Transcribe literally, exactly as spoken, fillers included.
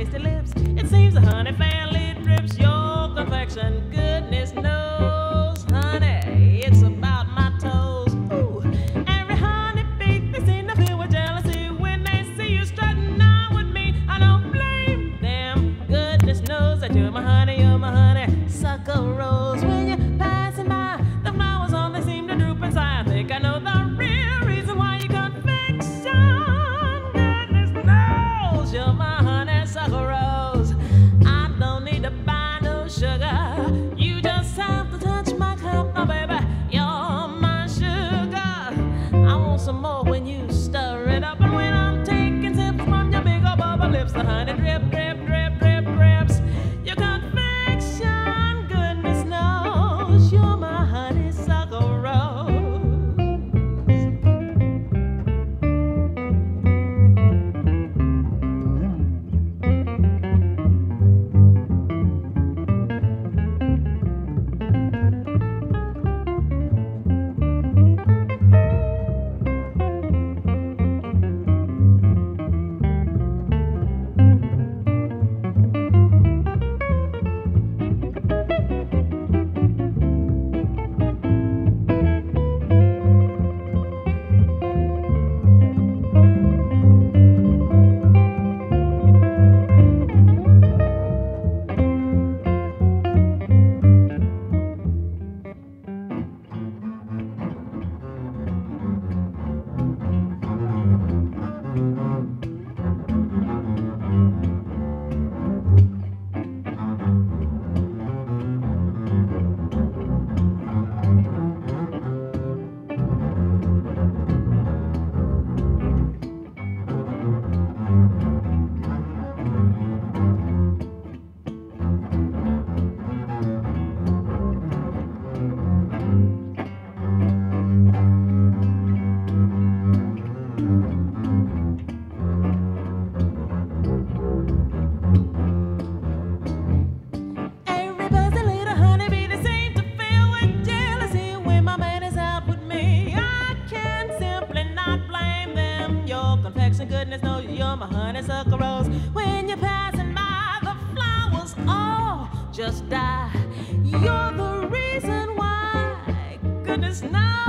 tasty lips. It seems the honey fairly drips your confection. Goodness knows, honey, it's about my toes. Ooh, every honeybee they seem to feel with jealousy when they see you strutting on with me. I don't blame them. Goodness knows that you're my honey, you're my honey. Sucker rose when you're passing by. The flowers only seem to droop inside. I think I know the real reason why you confection. Goodness knows you're my honey, sucker rose. I don't need to buy no sugar. You just have to touch my cup, oh baby. You're my sugar. I want some more when you stir it up, and when I'm taking sips from your big old bubble lips, the honey drip, drip, drip, drip, drips. Your confection, goodness knows you're my honey, sucker rose. Goodness knows you're my honeysuckle rose. When you're passing by, the flowers all just die. You're the reason why. Goodness knows.